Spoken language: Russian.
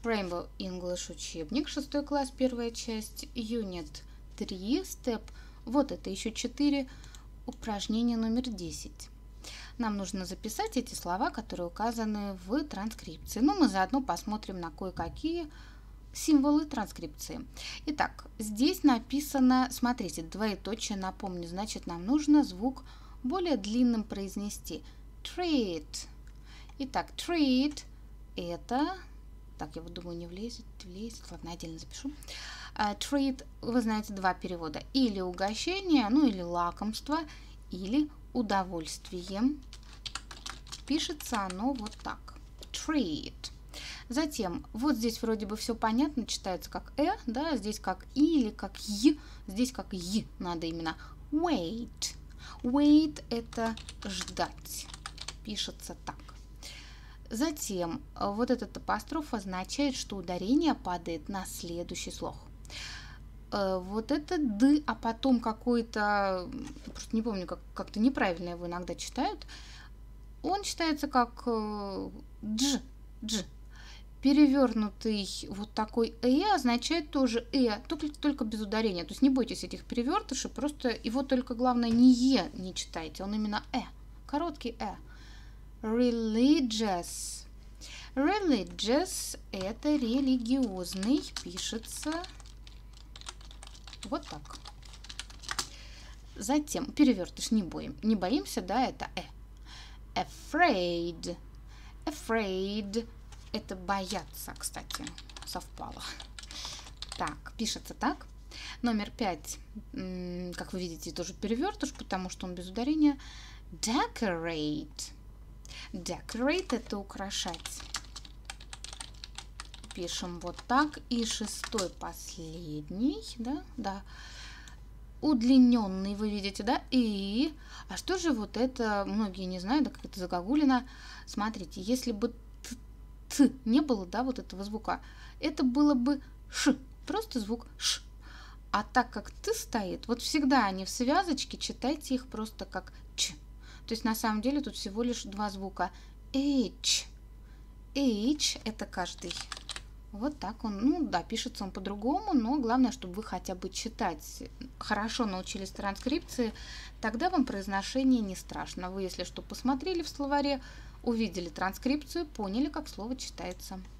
Rainbow English учебник, 6 класс, первая часть, Unit 3, Step. Вот это еще 4, упражнение номер 10. Нам нужно записать эти слова, которые указаны в транскрипции. Но мы заодно посмотрим на кое-какие символы транскрипции. Итак, здесь написано, смотрите, двоеточие, напомню, значит, нам нужно звук более длинным произнести. Treat. Итак, treat это... Так, я вот думаю, не влезет. Ладно, отдельно запишу. Treat, вы знаете, два перевода. Или угощение, ну или лакомство, или удовольствие. Пишется оно вот так. Treat. Затем, вот здесь вроде бы все понятно, читается как да, здесь как и или как й, здесь как й, надо именно wait. Wait это ждать. Пишется так. Затем, вот этот апостроф означает, что ударение падает на следующий слог. Вот это д, а потом какой-то, просто не помню, как-то неправильно его иногда читают, он читается как дж. Перевернутый вот такой означает тоже только без ударения. То есть не бойтесь этих перевертышей, просто его только главное не не читайте, он именно короткий Religious. Religious это религиозный, пишется вот так. Затем перевертыш не боимся, да, это Afraid. Afraid это бояться, кстати, совпало. Так, пишется так. Номер 5, как вы видите, тоже перевертыш, потому что он без ударения. Decorate. Decorate это украшать. Пишем вот так. И 6-й, последний, да. Удлиненный, вы видите, да? А что же вот это, многие не знают, да, как это загогулено. Смотрите, если бы т не было, да, вот этого звука, это было бы ш, просто звук ш. А так как т стоит, вот всегда они в связочке, читайте их просто как ч. То есть на самом деле тут всего лишь два звука. H. H это каждый. Вот так он, ну да, пишется он по-другому, но главное, чтобы вы хотя бы читать хорошо научились транскрипции, тогда вам произношение не страшно. Вы, если что, посмотрели в словаре, увидели транскрипцию, поняли, как слово читается.